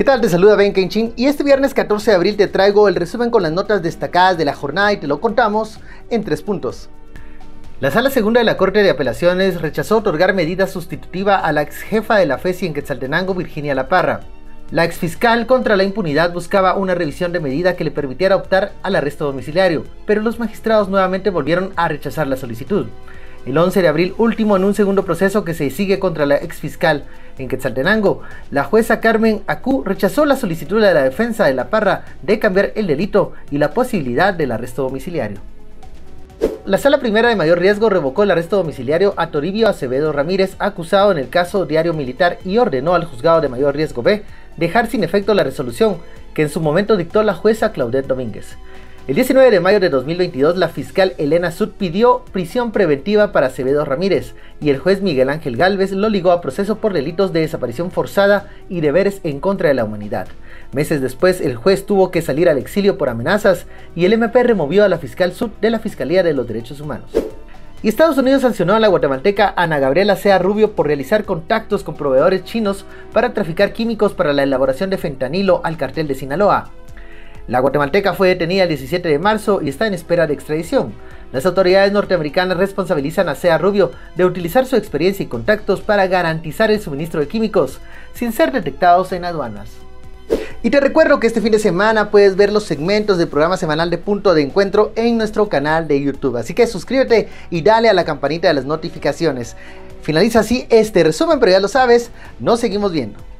¿Qué tal? Te saluda Ben Kenchin y este viernes 14 de abril te traigo el resumen con las notas destacadas de la jornada y te lo contamos en 3 puntos. La Sala Segunda de la Corte de Apelaciones rechazó otorgar medida sustitutiva a la ex jefa de la FESI en Quetzaltenango, Virginia La Parra. La exfiscal contra la impunidad buscaba una revisión de medida que le permitiera optar al arresto domiciliario, pero los magistrados nuevamente volvieron a rechazar la solicitud. El 11 de abril último, en un segundo proceso que se sigue contra la exfiscal en Quetzaltenango, la jueza Carmen Acú rechazó la solicitud de la defensa de La Parra de cambiar el delito y la posibilidad del arresto domiciliario. La Sala Primera de Mayor Riesgo revocó el arresto domiciliario a Toribio Acevedo Ramírez, acusado en el caso Diario Militar, y ordenó al Juzgado de Mayor Riesgo B dejar sin efecto la resolución que en su momento dictó la jueza Claudette Domínguez. El 19 de mayo de 2022, la fiscal Elena Sud pidió prisión preventiva para Acevedo Ramírez y el juez Miguel Ángel Gálvez lo ligó a proceso por delitos de desaparición forzada y deberes en contra de la humanidad. Meses después, el juez tuvo que salir al exilio por amenazas y el MP removió a la fiscal Sud de la Fiscalía de los Derechos Humanos. Y Estados Unidos sancionó a la guatemalteca Ana Gabriela Sea Rubio por realizar contactos con proveedores chinos para traficar químicos para la elaboración de fentanilo al cartel de Sinaloa. La guatemalteca fue detenida el 17 de marzo y está en espera de extradición. Las autoridades norteamericanas responsabilizan a Sea Rubio de utilizar su experiencia y contactos para garantizar el suministro de químicos sin ser detectados en aduanas. Y te recuerdo que este fin de semana puedes ver los segmentos del programa semanal de Punto de Encuentro en nuestro canal de YouTube. Así que suscríbete y dale a la campanita de las notificaciones. Finaliza así este resumen, pero ya lo sabes, nos seguimos viendo.